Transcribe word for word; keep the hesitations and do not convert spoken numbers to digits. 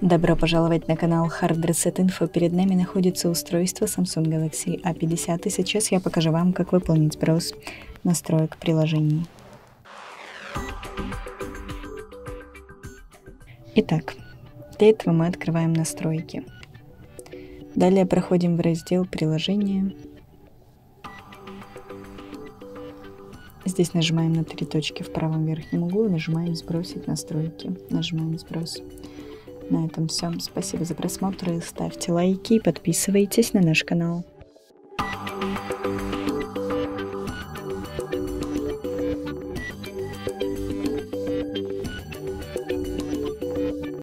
Добро пожаловать на канал Hard Reset Info. Перед нами находится устройство Samsung Galaxy A пятьдесят, и сейчас я покажу вам, как выполнить сброс настроек приложений. Итак, для этого мы открываем настройки. Далее проходим в раздел приложения. Здесь нажимаем на три точки в правом верхнем углу, нажимаем «Сбросить настройки». Нажимаем «Сброс». На этом все. Спасибо за просмотр. Ставьте лайки и подписывайтесь на наш канал.